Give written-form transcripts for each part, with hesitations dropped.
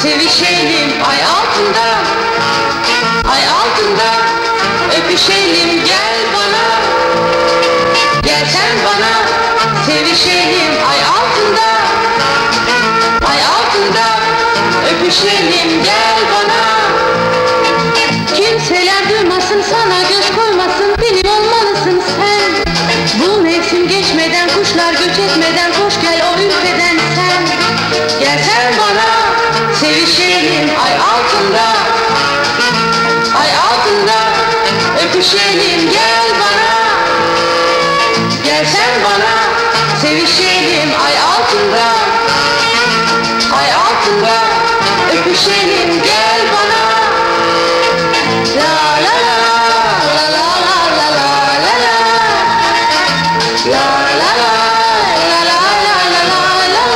sevişelim ay altında, ay altında, öpüşelim gel bana, gel sen bana, sevişelim ay altında, ay altında, öpüşelim gel bana. Kimseler duymasın, sana göz koymasın, benim olmalısın sen. Bu mevsim geçmeden, kuşlar göç etmeden, koş gel o ülkeden sen. Gel sen bana, sevişelim ay altında, ay altında, öpüşelim gel bana. Gel sen bana, sevişelim ay altında, ay altında, öpüşelim gel bana. La la la la la la la la la la la la la la la la la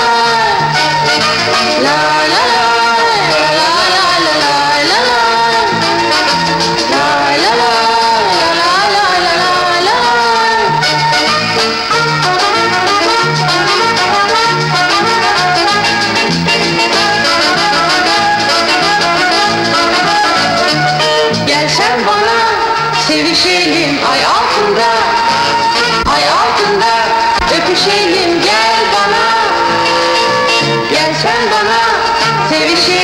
sevişelim ay altında, ay altında, öpüşelim gel bana. Gel sen bana, sevişelim.